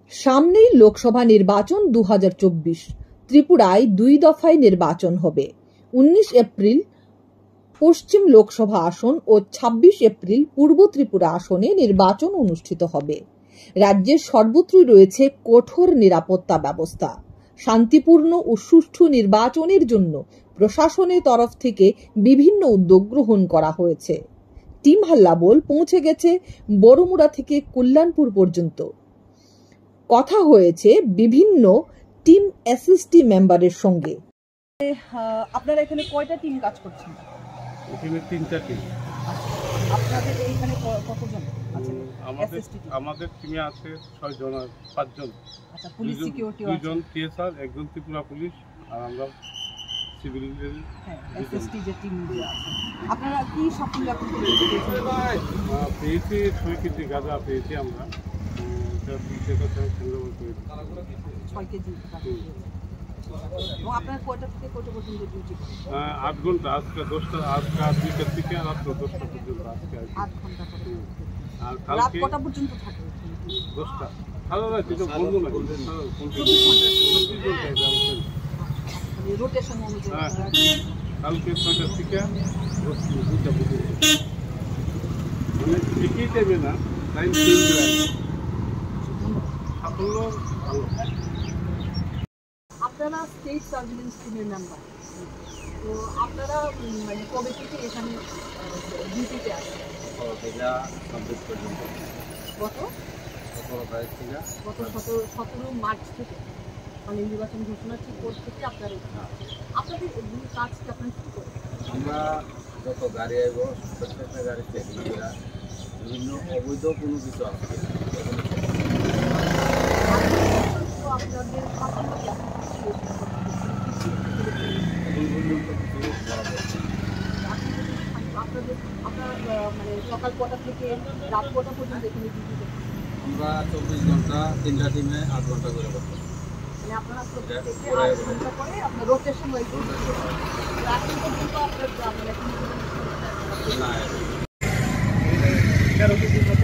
সামনেই লোকসভা নির্বাচন 2024। ত্রিপুরায় 2 দফায় নির্বাচন হবে। 19 এপ্রিল পশ্চিম লোকসভা আসন ও 26 এপ্রিল পূর্ব ত্রিপুরা আসনে নির্বাচন অনুষ্ঠিত হবে। রাজ্যের সর্বত্রই রয়েছে কঠোর নিরাপত্তা ব্যবস্থা। শান্তিপূর্ণ ও সুষ্ঠু নির্বাচনের জন্য প্রশাসনের তরফ থেকে বিভিন্ন উদ্যোগ গ্রহণ করা হয়েছে। টিম হাল্লাবোল পৌঁছে গেছে বড়মুড়া থেকে কল্যাণপুর পর্যন্ত। কথা হয়েছে বিভিন্ন টিম এসএসটি মেম্বারের সঙ্গে। আপনারা এখানে কয়টা টিম কাজ করছেন? এখানে 3টা টিম। আপনাদের এইখানে কতজন আছেন? আমাদের টিমে আছে 6 জন আর 5 জন। আচ্ছা, পুলিশ সিকিউরিটি আছে, 2 জন টিএসআর, 1 জন ত্রিপুরা পুলিশ, আর আমরা সিভিল এসএসটি যে টিম আছে। আপনারা কি সাফল্য পেয়েছি? 6 কেজি গাঁজা পেয়েছি আমরা। 6 কেজি। আপনার কয়টা থেকে কয়টা পর্যন্ত ডিউটি করেন? 8 ঘন্টা। আজকে 2টা থেকে রাত্র 10টা পর্যন্ত। আজকে 8 ঘন্টা করে। আর রাত কালকে কটা পর্যন্ত থাকে? 10টা। সারা রাত এটা বন্ধ না, রোটেশন অনুযায়ী। কালকে 6টা থেকে 2টা পর্যন্ত, মানে ঠিকই দেবে না, টাইম চেঞ্জ হয়। সাফল্য ভালো। আপনারা স্টেট সার্ভিলেন্স টিমের মেম্বার, তো আপনারা মানে কবে থেকে এখানে ডিউটিতে আসেন? গত 17 মার্চ থেকে, মানে নির্বাচন ঘোষণা ঠিক পর থেকে আপনারা আপনাদের কাজ কি আপনারা কী করেন? আমরা যত গাড়ি আইব প্রত্যেকটা গাড়ি চেকিং করা, বিভিন্ন অবৈধ কোনো কিছু আছে আপনাদের আপনার মানে সকাল কটা থেকে রাত কটা পর্যন্ত এখানে ডিউটি করেন? আমরা 24 ঘন্টা 3টা টিমে 8 ঘন্টা করে করতাম। মানে আপনারা থেকে 8 ঘন্টা করে আপনার রোটেশন ওয়াইজ রাত্রি পর্যন্ত আপনার মানে না 11 কেজির মতো,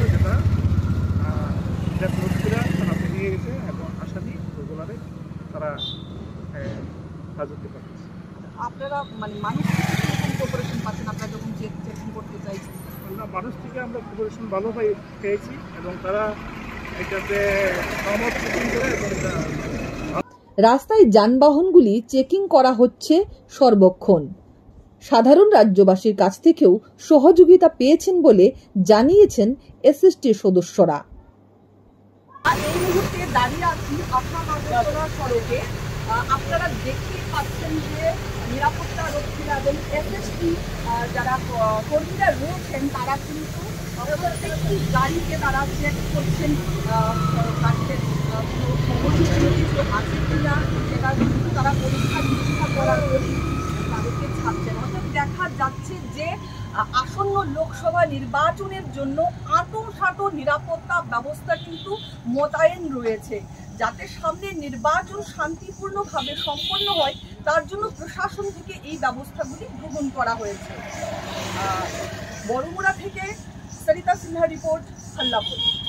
যেটা পুরস্কার থানাতে নিয়ে গেছে এবং আসামি ওগুলারে তারা হাজতে পারতেছে। আপনারা মানে মানুষ থেকে কোঅপারেশন পাচ্ছেন আপনারা যখন চেকিং করতে চাইছেন? মানুষ থেকে আমরা কোঅপারেশন ভালো পেয়েছি এবং তারা এটাতে সহমত পোষণ করে। রাস্তায় যানবাহনগুলি চেকিং করা হচ্ছে সর্বক্ষণ। সাধারণ রাজ্যবাসীর কাছ থেকেও সহযোগিতা পেয়েছেন বলে জানিয়েছেন এসএসটির সদস্যরা। এই মুহূর্তে দাঁড়িয়ে আছি আপনার সড়কে। আপনারা দেখতেই পাচ্ছেন যে নিরাপত্তা রক্ষীরা এবং এসএসটি যারা কর্মীরা রয়েছেন তারা কিন্তু প্রত্যেকটি গাড়িকে তারা চেক করছেন কিছু আছে কিনা, সেটা কিন্তু তারা পরীক্ষা করার পরই তাদেরকে ছাড়ছেন। অর্থাৎ দেখা যাচ্ছে যে আসন্ন লোকসভা নির্বাচনের জন্য আঁটো নিরাপত্তা ব্যবস্থা কিন্তু মোতায়েন রয়েছে, যাতে সামনে নির্বাচন শান্তিপূর্ণভাবে সম্পন্ন হয় তার জন্য প্রশাসন থেকে এই ব্যবস্থাগুলি গ্রহণ করা হয়েছে। বড়মুড়া থেকে সরিতা সিনহা রিপোর্ট, হাল্লাবোল।